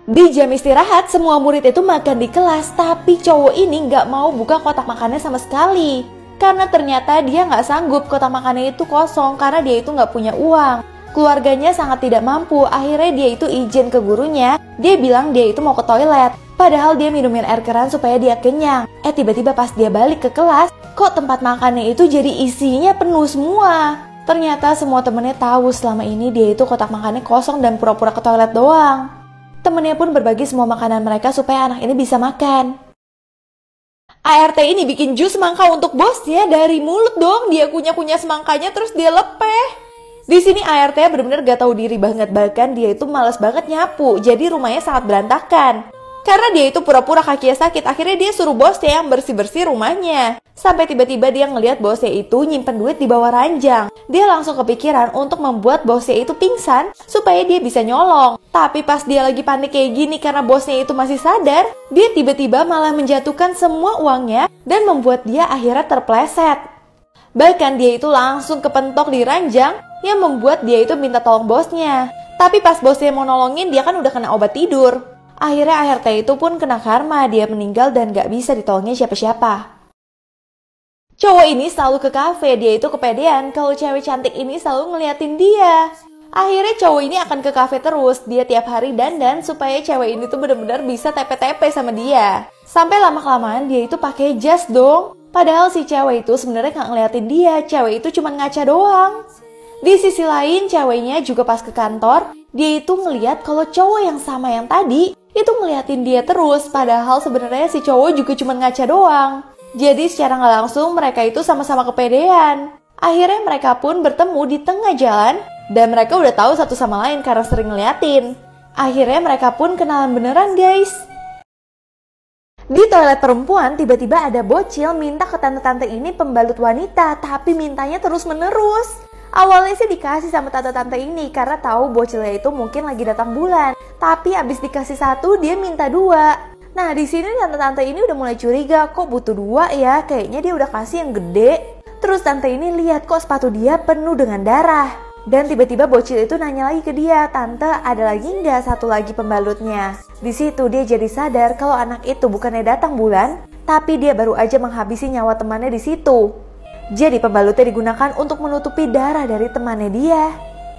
Di jam istirahat, semua murid itu makan di kelas, tapi cowok ini nggak mau buka kotak makannya sama sekali. Karena ternyata dia nggak sanggup, kotak makannya itu kosong karena dia itu nggak punya uang. Keluarganya sangat tidak mampu, akhirnya dia itu izin ke gurunya, dia bilang dia itu mau ke toilet. Padahal dia minumin air keran supaya dia kenyang. Tiba-tiba pas dia balik ke kelas, kok tempat makannya itu jadi isinya penuh semua. Ternyata semua temennya tahu selama ini dia itu kotak makannya kosong dan pura-pura ke toilet doang. Temennya pun berbagi semua makanan mereka supaya anak ini bisa makan. ART ini bikin jus semangka untuk bosnya dari mulut dong. Dia kunyah-kunyah semangkanya terus dia lepeh. Di sini ART benar-benar gak tahu diri banget, bahkan dia itu malas banget nyapu. Jadi rumahnya sangat berantakan. Karena dia itu pura-pura kakinya sakit, akhirnya dia suruh bosnya yang bersih-bersih rumahnya. Sampai tiba-tiba dia ngelihat bosnya itu nyimpen duit di bawah ranjang. Dia langsung kepikiran untuk membuat bosnya itu pingsan supaya dia bisa nyolong. Tapi pas dia lagi panik kayak gini karena bosnya itu masih sadar, dia tiba-tiba malah menjatuhkan semua uangnya dan membuat dia akhirnya terpleset. Bahkan dia itu langsung kepentok di ranjang yang membuat dia itu minta tolong bosnya. Tapi pas bosnya mau nolongin, dia kan udah kena obat tidur. Akhirnya ART itu pun kena karma, dia meninggal dan gak bisa ditolongin siapa-siapa. Cowok ini selalu ke kafe, dia itu kepedean kalau cewek cantik ini selalu ngeliatin dia. Akhirnya cowok ini akan ke kafe terus, dia tiap hari dandan supaya cewek ini tuh benar-benar bisa tepe-tepe sama dia. Sampai lama-kelamaan dia itu pakai jas dong. Padahal si cewek itu sebenarnya gak ngeliatin dia, cewek itu cuma ngaca doang. Di sisi lain, ceweknya juga pas ke kantor, dia itu ngeliat kalau cowok yang sama yang tadi itu ngeliatin dia terus, padahal sebenarnya si cowok juga cuma ngaca doang. Jadi secara nggak langsung mereka itu sama-sama kepedean. Akhirnya mereka pun bertemu di tengah jalan dan mereka udah tahu satu sama lain karena sering ngeliatin. Akhirnya mereka pun kenalan beneran guys. Di toilet perempuan tiba-tiba ada bocil minta ke tante-tante ini pembalut wanita, tapi mintanya terus-menerus. Awalnya sih dikasih sama tante-tante ini karena tahu bocilnya itu mungkin lagi datang bulan. Tapi abis dikasih satu dia minta dua. Nah di sini tante-tante ini udah mulai curiga, kok butuh dua ya? Kayaknya dia udah kasih yang gede. Terus tante ini lihat kok sepatu dia penuh dengan darah. Dan tiba-tiba bocil itu nanya lagi ke dia, tante ada lagi nggak satu lagi pembalutnya? Di situ dia jadi sadar kalau anak itu bukannya datang bulan, tapi dia baru aja menghabisi nyawa temannya di situ. Jadi pembalutnya digunakan untuk menutupi darah dari temannya dia.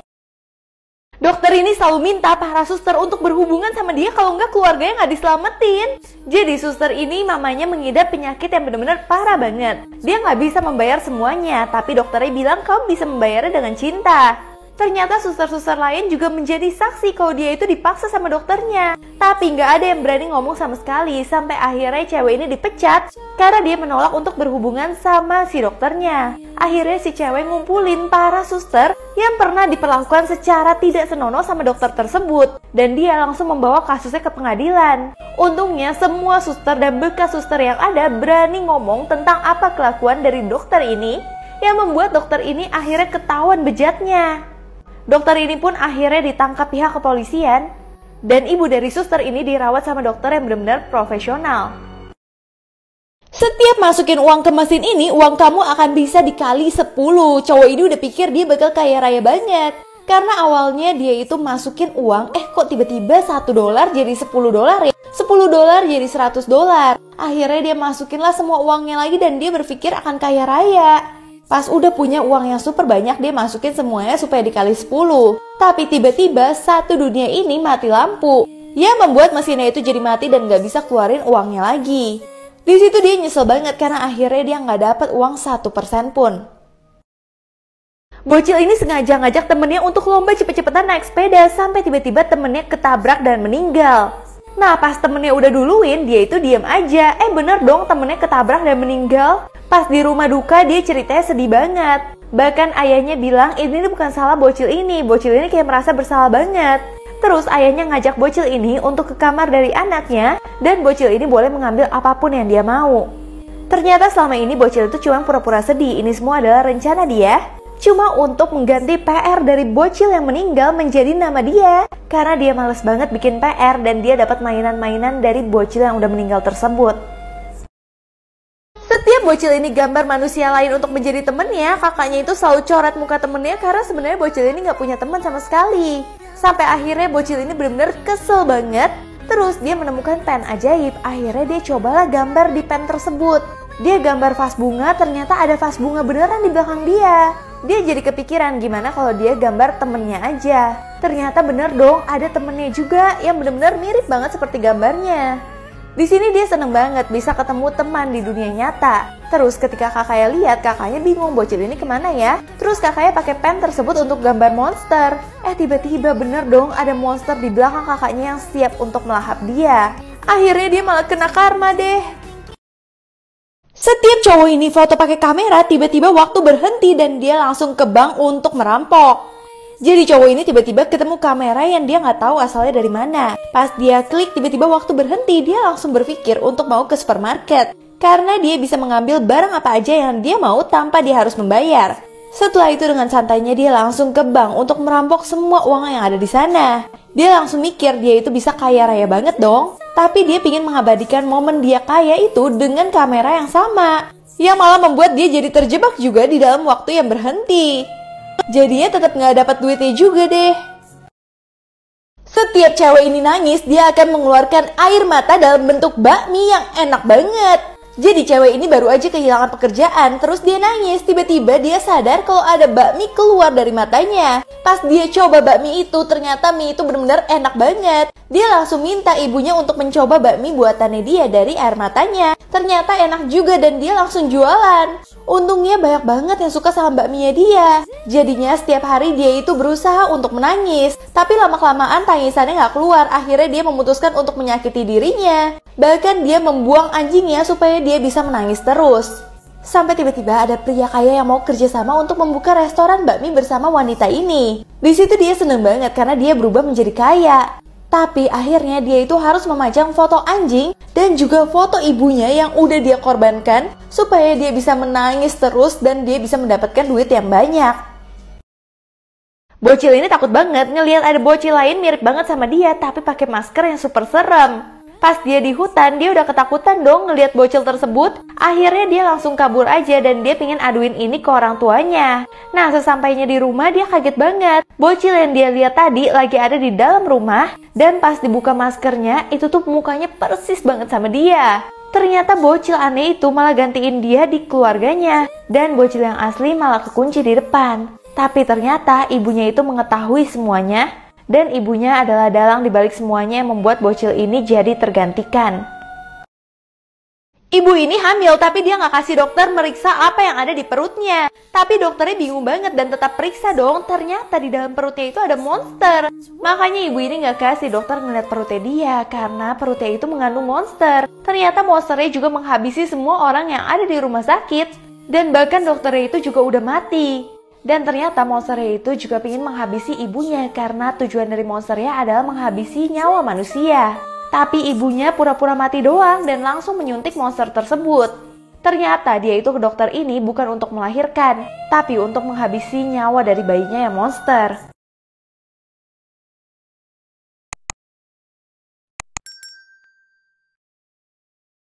Dokter ini selalu minta para suster untuk berhubungan sama dia kalau nggak keluarganya nggak diselamatin. Jadi suster ini mamanya mengidap penyakit yang benar-benar parah banget. Dia nggak bisa membayar semuanya, tapi dokternya bilang kamu bisa membayarnya dengan cinta. Ternyata suster-suster lain juga menjadi saksi kalau dia itu dipaksa sama dokternya. Tapi nggak ada yang berani ngomong sama sekali, sampai akhirnya cewek ini dipecat karena dia menolak untuk berhubungan sama si dokternya. Akhirnya si cewek ngumpulin para suster yang pernah diperlakukan secara tidak senonoh sama dokter tersebut. Dan dia langsung membawa kasusnya ke pengadilan. Untungnya semua suster dan bekas suster yang ada berani ngomong tentang apa kelakuan dari dokter ini, yang membuat dokter ini akhirnya ketahuan bejatnya. Dokter ini pun akhirnya ditangkap pihak kepolisian dan ibu dari suster ini dirawat sama dokter yang benar-benar profesional. Setiap masukin uang ke mesin ini, uang kamu akan bisa dikali 10. Cowok ini udah pikir dia bakal kaya raya banget. Karena awalnya dia itu masukin uang, kok tiba-tiba $1 jadi $10 ya? $10 jadi $100. Akhirnya dia masukinlah semua uangnya lagi dan dia berpikir akan kaya raya. Pas udah punya uang yang super banyak, dia masukin semuanya supaya dikali 10. Tapi tiba-tiba satu dunia ini mati lampu. Ya membuat mesinnya itu jadi mati dan gak bisa keluarin uangnya lagi. Di situ dia nyesel banget karena akhirnya dia gak dapat uang 1% pun. Bocil ini sengaja ngajak temennya untuk lomba cepet-cepetan naik sepeda sampai tiba-tiba temennya ketabrak dan meninggal. Nah pas temennya udah duluin, dia itu diam aja. Bener dong temennya ketabrak dan meninggal. Pas di rumah duka dia ceritanya sedih banget. Bahkan ayahnya bilang ini bukan salah bocil ini kayak merasa bersalah banget. Terus ayahnya ngajak bocil ini untuk ke kamar dari anaknya dan bocil ini boleh mengambil apapun yang dia mau. Ternyata selama ini bocil itu cuma pura-pura sedih. Ini semua adalah rencana dia, cuma untuk mengganti PR dari bocil yang meninggal menjadi nama dia. Karena dia males banget bikin PR dan dia dapat mainan-mainan dari bocil yang udah meninggal tersebut. Setiap bocil ini gambar manusia lain untuk menjadi temennya, kakaknya itu selalu coret muka temennya karena sebenarnya bocil ini gak punya teman sama sekali. Sampai akhirnya bocil ini benar-benar kesel banget Terus dia menemukan pen ajaib. Akhirnya dia cobalah gambar di pen tersebut. Dia gambar vas bunga, ternyata ada vas bunga beneran di belakang dia. Dia jadi kepikiran gimana kalau dia gambar temennya aja. Ternyata bener dong, ada temennya juga yang bener-bener mirip banget seperti gambarnya. Di sini dia seneng banget bisa ketemu teman di dunia nyata. Terus ketika kakaknya lihat, kakaknya bingung bocil ini kemana ya. Terus kakaknya pakai pen tersebut untuk gambar monster. Tiba-tiba bener dong ada monster di belakang kakaknya yang siap untuk melahap dia. Akhirnya dia malah kena karma deh. Setiap cowok ini foto pakai kamera, tiba-tiba waktu berhenti dan dia langsung ke bank untuk merampok. Jadi cowok ini tiba-tiba ketemu kamera yang dia nggak tahu asalnya dari mana. Pas dia klik, tiba-tiba waktu berhenti, dia langsung berpikir untuk mau ke supermarket. Karena dia bisa mengambil barang apa aja yang dia mau tanpa dia harus membayar. Setelah itu dengan santainya dia langsung ke bank untuk merampok semua uang yang ada di sana. Dia langsung mikir dia itu bisa kaya raya banget dong. Tapi dia ingin mengabadikan momen dia kaya itu dengan kamera yang sama. Yang malah membuat dia jadi terjebak juga di dalam waktu yang berhenti. Jadinya tetap nggak dapat duitnya juga deh. Setiap cewek ini nangis, dia akan mengeluarkan air mata dalam bentuk bakmi yang enak banget. Jadi cewek ini baru aja kehilangan pekerjaan, terus dia nangis. Tiba-tiba dia sadar kalau ada bakmi keluar dari matanya. Pas dia coba bakmi itu, ternyata mie itu benar-benar enak banget. Dia langsung minta ibunya untuk mencoba bakmi buatannya dia dari air matanya. Ternyata enak juga dan dia langsung jualan. Untungnya banyak banget yang suka sama bakminya dia. Jadinya setiap hari dia itu berusaha untuk menangis. Tapi lama-kelamaan tangisannya gak keluar. Akhirnya dia memutuskan untuk menyakiti dirinya. Bahkan dia membuang anjingnya supaya dia bisa menangis terus. Sampai tiba-tiba ada pria kaya yang mau kerjasama untuk membuka restoran bakmi bersama wanita ini. Di situ dia seneng banget karena dia berubah menjadi kaya. Tapi akhirnya dia itu harus memajang foto anjing dan juga foto ibunya yang udah dia korbankan supaya dia bisa menangis terus dan dia bisa mendapatkan duit yang banyak. Bocil ini takut banget ngelihat ada bocil lain mirip banget sama dia tapi pakai masker yang super serem. Pas dia di hutan, dia udah ketakutan dong ngelihat bocil tersebut. Akhirnya dia langsung kabur aja dan dia pengen aduin ini ke orang tuanya. Nah, sesampainya di rumah dia kaget banget. Bocil yang dia lihat tadi lagi ada di dalam rumah dan pas dibuka maskernya, itu tuh mukanya persis banget sama dia. Ternyata bocil aneh itu malah gantiin dia di keluarganya dan bocil yang asli malah kekunci di depan. Tapi ternyata ibunya itu mengetahui semuanya. Dan ibunya adalah dalang dibalik semuanya yang membuat bocil ini jadi tergantikan. Ibu ini hamil tapi dia nggak kasih dokter meriksa apa yang ada di perutnya. Tapi dokternya bingung banget dan tetap periksa dong. Ternyata di dalam perutnya itu ada monster. Makanya ibu ini nggak kasih dokter ngeliat perutnya dia karena perutnya itu mengandung monster. Ternyata monsternya juga menghabisi semua orang yang ada di rumah sakit. Dan bahkan dokternya itu juga udah mati. Dan ternyata monsternya itu juga ingin menghabisi ibunya karena tujuan dari monsternya adalah menghabisi nyawa manusia. Tapi ibunya pura-pura mati doang dan langsung menyuntik monster tersebut. Ternyata dia itu ke dokter ini bukan untuk melahirkan, tapi untuk menghabisi nyawa dari bayinya yang monster.